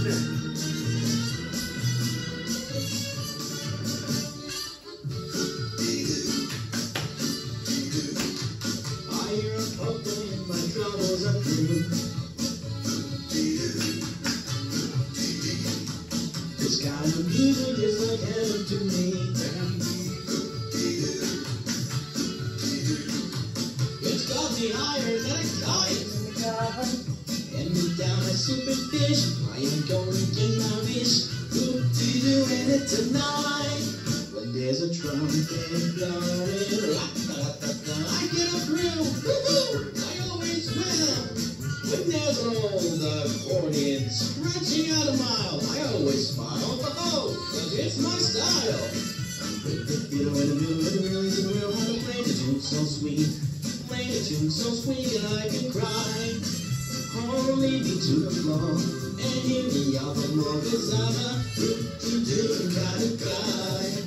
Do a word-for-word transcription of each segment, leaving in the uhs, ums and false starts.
hear a poker and my troubles are through. This kind of music is like heaven to me. It's got me higher than a kite, and me down a super fish. I am going to get my wish. Oop-dee-doo in it tonight. When there's a trumpet blowing, I get a thrill. Woo-hoo! I always will. When there's an old accordion stretching out a mile, I always smile. Oh, cause it's my style. You know, in the middle of the release and we'll have to play the tune so sweet. Play the tune so sweet that I can cry. Oh, lead me to the floor and hear me out the more, cause I'm a do-do-do kind of guy.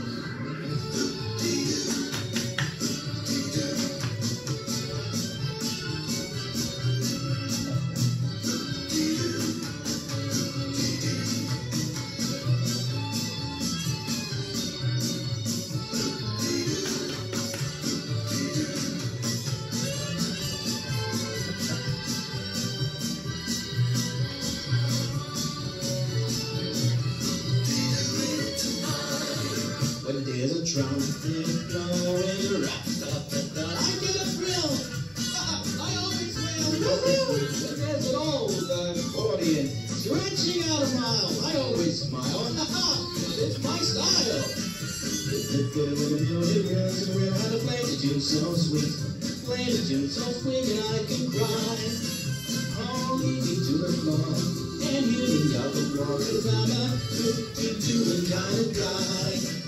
When there's a trumpet blowing, rap-da-da-da, I get a thrill. I always will. When there's an old accordion stretching out a mile, I always smile. It's my style. It's good when the music runs and we'll have to play the tune so sweet. Play the tune so sweet that I can cry. Oh, lead me to the floor and hear me out the floor, cause I'm a do-do-doing kind of guy.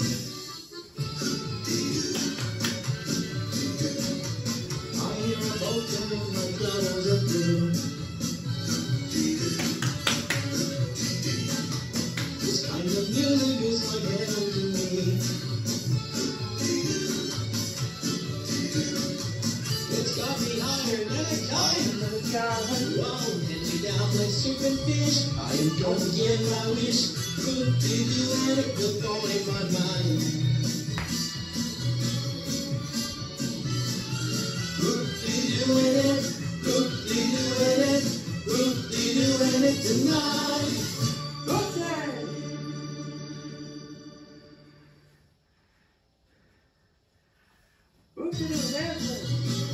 My troubles are through. This kind of music is like heaven to me. It's got me higher than a kite. Whoa, and me down like serpent fish. I am gonna get my wish. Good-dee-doo and a good boy in my mind. Oop-dee-doo-in it, oop-dee-doo-in it, oop-dee-doo-in it tonight. Okay. Oop-dee-doo-in it.